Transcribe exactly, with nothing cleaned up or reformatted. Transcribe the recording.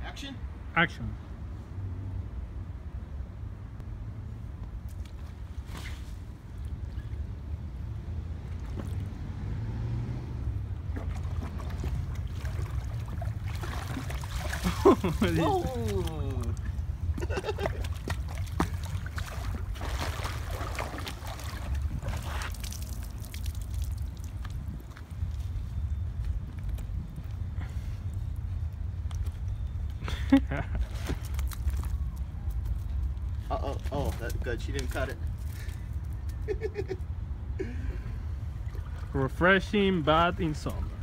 Action? Action. Whoa! Uh-oh, oh, that's good. She didn't cut it. Refreshing bath in summer.